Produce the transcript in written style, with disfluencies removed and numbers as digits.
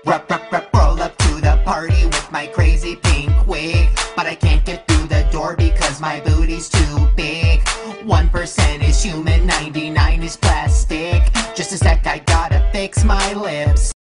Roll up to the party with my crazy pink wig, but I can't get through the door because my booty's too big. 1% is human, 99 is plastic. Just a sec, I gotta fix my lips.